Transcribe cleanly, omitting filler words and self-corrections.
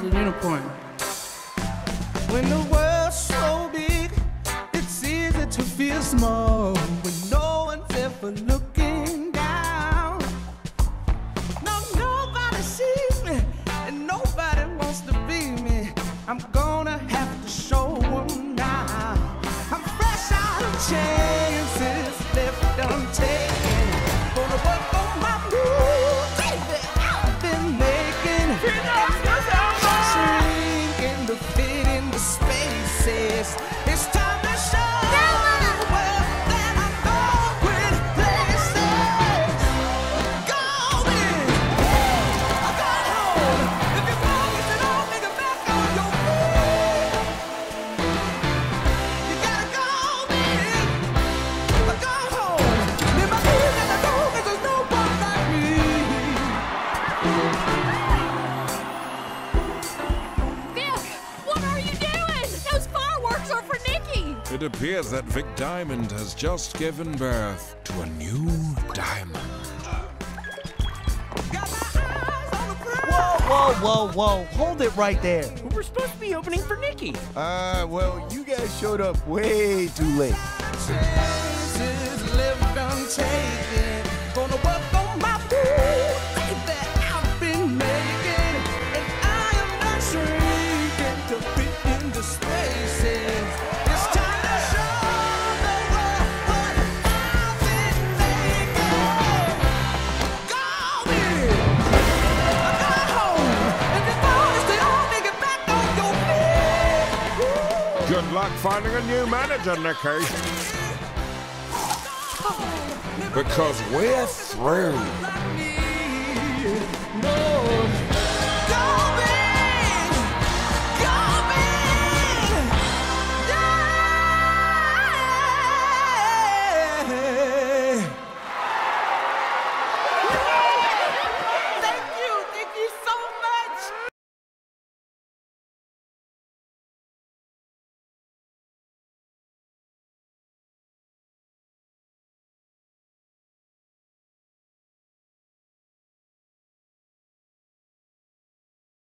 about a unicorn. When the world's so big, it's easy to feel small when no one's ever looking down. No, nobody sees me, and nobody wants to be me. I'm gonna have to show them now. I'm fresh out of chances left untaken. Gonna work on my moves, baby, I've been making. Shrinking to fit into spaces. It's time to show the world that I'm going places. Going, I got home. If you're focusing on me, get back on your feet. You gotta go, man. I got home. Leave my feet in the door, 'cause there's no one like me. Vic, what are you doing? Those fireworks are for Nikki. It appears that Vic Diamond has just given birth to a new diamond. Got my eyes on the prize. Whoa, whoa, whoa. Hold it right there. We're supposed to be opening for Nikki. Well, you guys showed up way too late. Chances left untaken. Gonna work on my moves, baby, I've been making. And I am not shrinking to fit into spaces. It's time to show the world what I've been making. Going, I got home. If you fall, stay on me, get back on your feet. Good luck finding a new manager, Nikki. Because we're through. No.